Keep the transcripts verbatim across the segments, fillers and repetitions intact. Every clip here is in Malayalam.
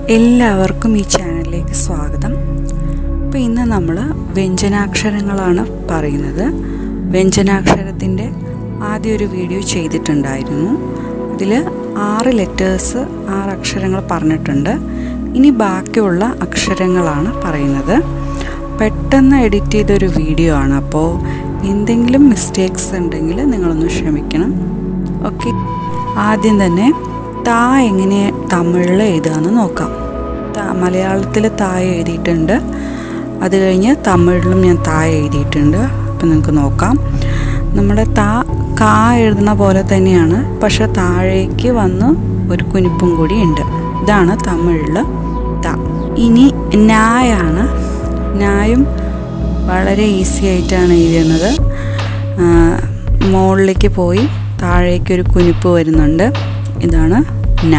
എല്ലാവർക്കും ഈ ചാനലിലേക്ക് സ്വാഗതം. അപ്പോൾ ഇന്ന് നമ്മൾ വ്യഞ്ജനാക്ഷരങ്ങളാണ് പറയുന്നത്. വ്യഞ്ജനാക്ഷരത്തിൻ്റെ ആദ്യ ഒരു വീഡിയോ ചെയ്തിട്ടുണ്ടായിരുന്നു. അതിൽ ആറ് ലെറ്റേഴ്സ് ആറ് അക്ഷരങ്ങൾ പറഞ്ഞിട്ടുണ്ട്. ഇനി ബാക്കിയുള്ള അക്ഷരങ്ങളാണ് പറയുന്നത്. പെട്ടെന്ന് എഡിറ്റ് ചെയ്തൊരു വീഡിയോ ആണ്, അപ്പോൾ എന്തെങ്കിലും മിസ്റ്റേക്സ് ഉണ്ടെങ്കിൽ നിങ്ങളൊന്ന് ക്ഷമിക്കണം. ഓക്കെ, ആദ്യം തന്നെ താ എങ്ങനെ തമിഴിൽ എഴുതാമെന്ന് നോക്കാം. താ മലയാളത്തിൽ താ എഴുതിയിട്ടുണ്ട്, അത് കഴിഞ്ഞ് തമിഴിലും ഞാൻ താ എഴുതിയിട്ടുണ്ട്. അപ്പം നിങ്ങൾക്ക് നോക്കാം, നമ്മുടെ താ കാ എഴുതുന്ന പോലെ തന്നെയാണ്, പക്ഷെ താഴേക്ക് വന്ന് ഒരു കുനിപ്പും കൂടി ഉണ്ട്. ഇതാണ് തമിഴിൽ താ. ഇനി നായാണ്. നായും വളരെ ഈസി ആയിട്ടാണ് എഴുതുന്നത്. മുകളിലേക്ക് പോയി താഴേക്കൊരു കുനിപ്പ് വരുന്നുണ്ട്. ഇതാണ് ന.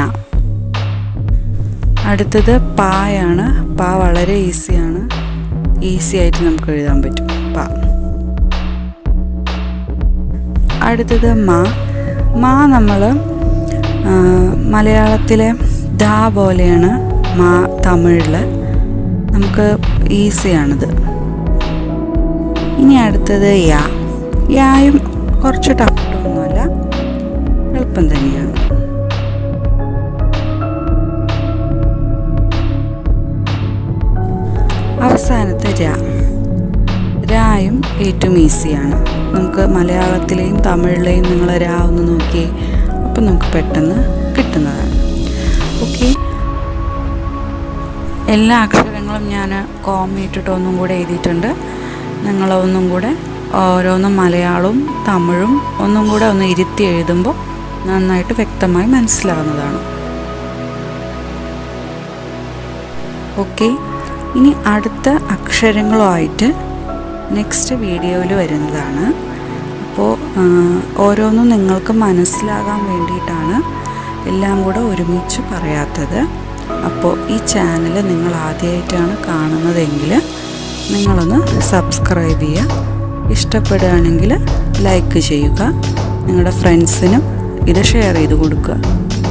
അടുത്തത് പായാണ്. പാ വളരെ ഈസിയാണ്, ഈസി ആയിട്ട് നമുക്ക് എഴുതാൻ പറ്റും. പാ. അടുത്തത് മാ. മാ നമ്മൾ മലയാളത്തിലെ ദാ പോലെയാണ് മാ തമിഴിൽ, നമുക്ക് ഈസിയാണിത്. ഇനി അടുത്തത് യാ. യായും കുറച്ച് ടഫൊന്നുമല്ല, എളുപ്പം തന്നെയാണ്. അവസാനത്തെ രാ. രായും ഏറ്റവും ഈസിയാണ്. നമുക്ക് മലയാളത്തിലെയും തമിഴിലെയും നിങ്ങൾ രാ ഒന്ന് നോക്കിയേ, അപ്പം നമുക്ക് പെട്ടെന്ന് കിട്ടുന്നതാണ്. ഓക്കെ, എല്ലാ അക്ഷരങ്ങളും ഞാൻ കോമ ഇട്ടിട്ട് ഒന്നും കൂടെ എഴുതിയിട്ടുണ്ട്. നിങ്ങളൊന്നും കൂടെ ഓരോന്നും മലയാളവും തമിഴും ഒന്നും കൂടെ ഒന്ന് ഇരുത്തി എഴുതുമ്പോൾ നന്നായിട്ട് വ്യക്തമായി മനസ്സിലാവുന്നതാണ്. ഓക്കെ, ഇനി അടുത്ത അക്ഷരങ്ങളുമായിട്ട് നെക്സ്റ്റ് വീഡിയോയിൽ വരുന്നതാണ്. അപ്പോൾ ഓരോന്നും നിങ്ങൾക്ക് മനസ്സിലാകാൻ വേണ്ടിയിട്ടാണ് എല്ലാം കൂടെ ഒരുമിച്ച് പറയാത്തത്. അപ്പോൾ ഈ ചാനൽ നിങ്ങൾ ആദ്യമായിട്ടാണ് കാണുന്നതെങ്കിൽ നിങ്ങളൊന്ന് സബ്സ്ക്രൈബ് ചെയ്യുക. ഇഷ്ടപ്പെടുകയാണെങ്കിൽ ലൈക്ക് ചെയ്യുക. നിങ്ങളുടെ ഫ്രണ്ട്സിനും ഇത് ഷെയർ ചെയ്ത് കൊടുക്കുക.